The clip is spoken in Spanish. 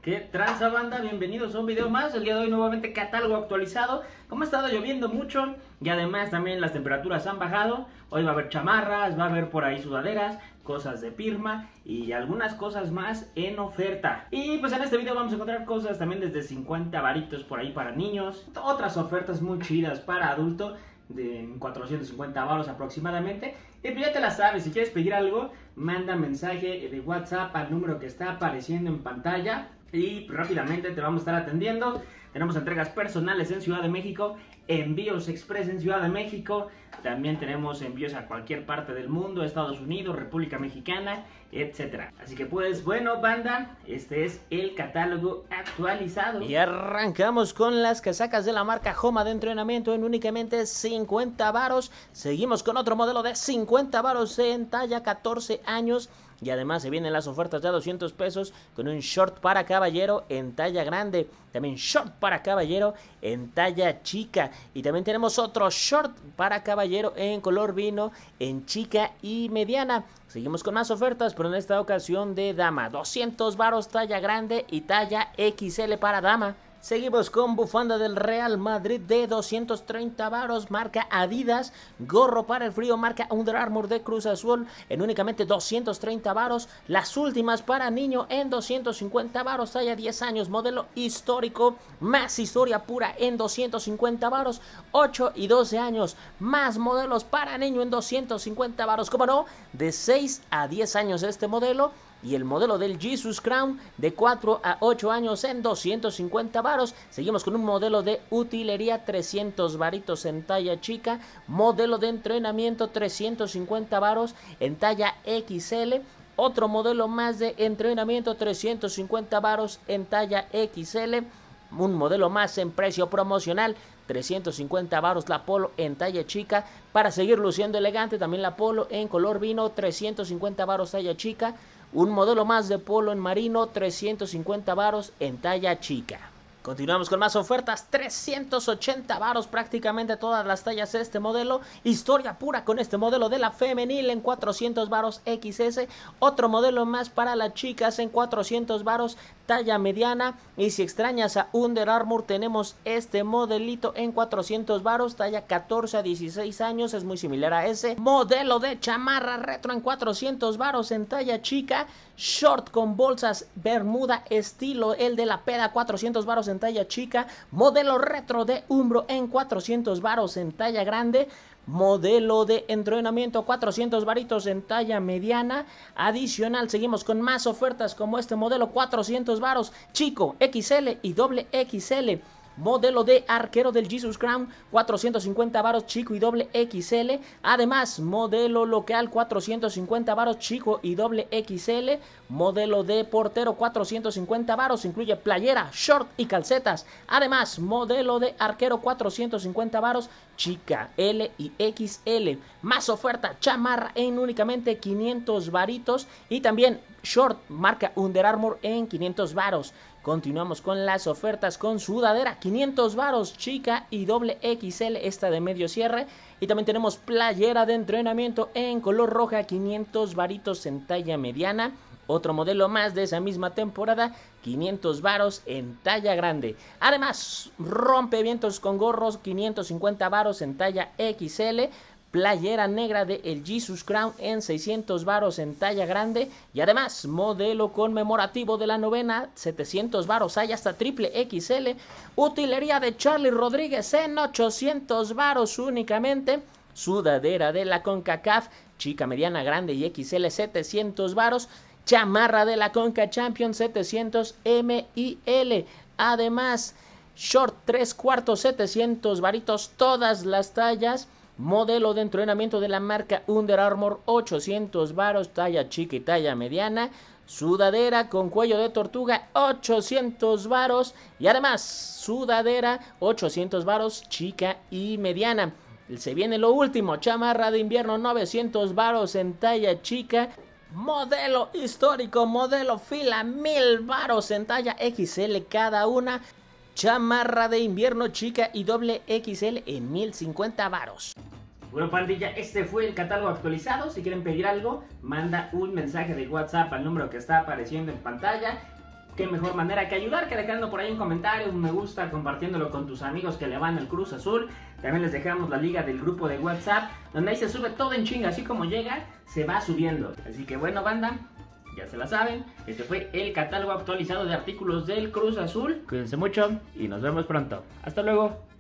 ¿Qué tranza, banda? Bienvenidos a un video más. El día de hoy nuevamente catálogo actualizado. Como ha estado lloviendo mucho y además también las temperaturas han bajado, hoy va a haber chamarras, va a haber por ahí sudaderas, cosas de Pirma y algunas cosas más en oferta. Y pues en este video vamos a encontrar cosas también desde 50 varitos por ahí para niños, otras ofertas muy chidas para adulto de 450 varos aproximadamente. Y pues ya te la sabes, si quieres pedir algo, manda mensaje de WhatsApp al número que está apareciendo en pantalla y rápidamente te vamos a estar atendiendo. Tenemos entregas personales en Ciudad de México, envíos express en Ciudad de México, también tenemos envíos a cualquier parte del mundo, Estados Unidos, República Mexicana, etcétera. Así que pues bueno, banda, este es el catálogo actualizado. Y arrancamos con las casacas de la marca Homa de entrenamiento en únicamente 50 varos. Seguimos con otro modelo de 50 varos en talla 14 años. Y además se vienen las ofertas de 200 pesos con un short para caballero en talla grande. También short para caballero en talla chica. Y también tenemos otro short para caballero en color vino en chica y mediana. Seguimos con más ofertas, pero en esta ocasión de dama. 200 varos talla grande y talla XL para dama. Seguimos con bufanda del Real Madrid de 230 varos, marca Adidas, gorro para el frío, marca Under Armour de Cruz Azul en únicamente 230 varos, las últimas para niño en 250 varos, talla 10 años, modelo histórico, más historia pura en 250 varos, 8 y 12 años, más modelos para niño en 250 varos, como no, de 6 a 10 años este modelo. Y el modelo del Jesus Crown de 4 a 8 años en 250 varos. Seguimos con un modelo de utilería 300 varitos en talla chica. Modelo de entrenamiento 350 varos en talla XL. Otro modelo más de entrenamiento 350 varos en talla XL. Un modelo más en precio promocional 350 varos la polo en talla chica. Para seguir luciendo elegante también la polo en color vino 350 varos talla chica. Un modelo más de polo en marino, 350 varos en talla chica. Continuamos con más ofertas, 380 varos prácticamente todas las tallas este modelo. Historia pura con este modelo de la femenil en 400 varos XS. Otro modelo más para las chicas en 400 varos talla mediana. Y si extrañas a Under Armour tenemos este modelito en 400 varos talla 14 a 16 años. Es muy similar a ese. Modelo de chamarra retro en 400 varos en talla chica. Short con bolsas bermuda estilo el de la peda 400 varos en talla chica. Modelo retro de Umbro en 400 varos en talla grande. Modelo de entrenamiento 400 varitos en talla mediana. Adicional seguimos con más ofertas como este modelo 400 varos chico, XL y doble XL. Modelo de arquero del Jesus Crown 450 varos chico y doble XL. Además modelo local 450 varos chico y doble XL. Modelo de portero 450 varos, incluye playera, short y calcetas. Además modelo de arquero 450 varos chica, L y XL. Más oferta, chamarra en únicamente 500 varitos y también short marca Under Armour en 500 varos. Continuamos con las ofertas con sudadera 500 varos chica y doble XL, esta de medio cierre. Y también tenemos playera de entrenamiento en color roja 500 varitos en talla mediana. Otro modelo más de esa misma temporada, 500 varos en talla grande. Además, rompevientos con gorros, 550 varos en talla XL. Playera negra de el Jesus Crown en 600 varos en talla grande. Y además, modelo conmemorativo de la novena, 700 varos, hay hasta triple XL. Utilería de Charlie Rodríguez en 800 varos únicamente. Sudadera de la CONCACAF, chica, mediana, grande y XL, 700 varos. Chamarra de la Conca Champions 700 M y L. Además, short 3/4 700 varitos todas las tallas. Modelo de entrenamiento de la marca Under Armour 800 varos talla chica y talla mediana. Sudadera con cuello de tortuga 800 varos. Y además sudadera 800 varos chica y mediana. Se viene lo último, chamarra de invierno 900 varos en talla chica. Modelo histórico, modelo fila, 1000 varos en talla XL cada una. Chamarra de invierno chica y doble XL en 1050 varos. Bueno, pandilla, este fue el catálogo actualizado. Si quieren pedir algo, manda un mensaje de WhatsApp al número que está apareciendo en pantalla. qué mejor manera que ayudar que dejando por ahí un comentario, un me gusta, compartiéndolo con tus amigos que le van al Cruz Azul. También les dejamos la liga del grupo de WhatsApp, donde ahí se sube todo en chinga, así como llega, se va subiendo. Así que bueno, banda, ya se la saben, este fue el catálogo actualizado de artículos del Cruz Azul. Cuídense mucho y nos vemos pronto. Hasta luego.